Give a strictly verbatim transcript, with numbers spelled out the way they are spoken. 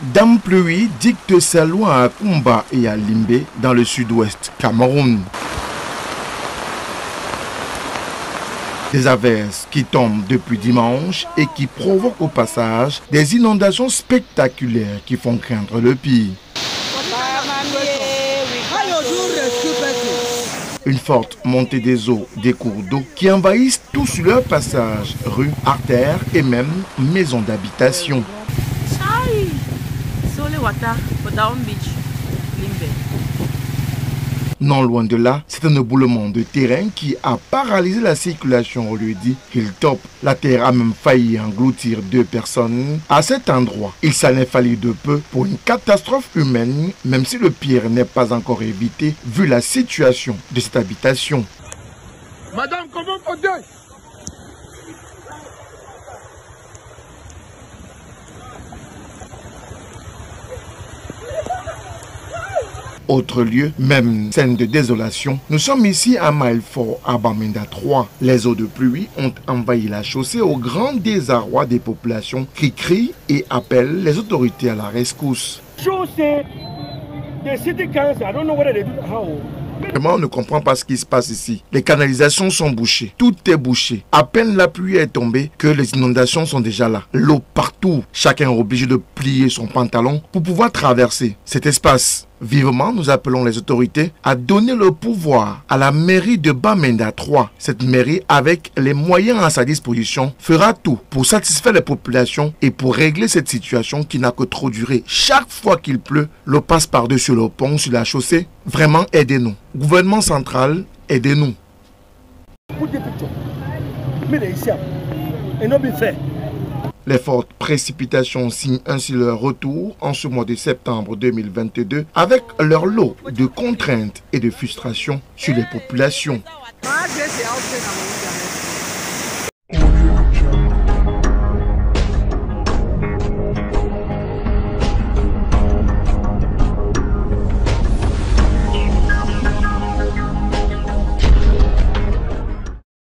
Dame Pluie dicte sa loi à Kumba et à Limbe dans le sud-ouest Cameroun. Des averses qui tombent depuis dimanche et qui provoquent au passage des inondations spectaculaires qui font craindre le pire. Une forte montée des eaux des cours d'eau qui envahissent tout sur leur passage, rues, artères et même maisons d'habitation. Non loin de là, c'est un éboulement de terrain qui a paralysé la circulation au lieu dit Hilltop. La terre a même failli engloutir deux personnes à cet endroit. Il s'en est fallu de peu pour une catastrophe humaine, même si le pire n'est pas encore évité vu la situation de cette habitation. Madame, comment on Autre lieu, même scène de désolation, nous sommes ici à Mailfort, à Bamenda trois. Les eaux de pluie ont envahi la chaussée au grand désarroi des populations qui crient et appellent les autorités à la rescousse. Chaussée, the city council, I don't know what they do, how. Vraiment, on ne comprend pas ce qui se passe ici. Les canalisations sont bouchées. Tout est bouché. À peine la pluie est tombée que les inondations sont déjà là. L'eau partout. Chacun est obligé de plier son pantalon pour pouvoir traverser cet espace. Vivement, nous appelons les autorités à donner le pouvoir à la mairie de Bamenda trois. Cette mairie, avec les moyens à sa disposition, fera tout pour satisfaire les populations et pour régler cette situation qui n'a que trop duré. Chaque fois qu'il pleut, l'eau passe par-dessus le pont, sur la chaussée. Vraiment, aidez-nous. Gouvernement central, aidez-nous. Les fortes précipitations signent ainsi leur retour en ce mois de septembre deux mille vingt-deux avec leur lot de contraintes et de frustrations sur les populations.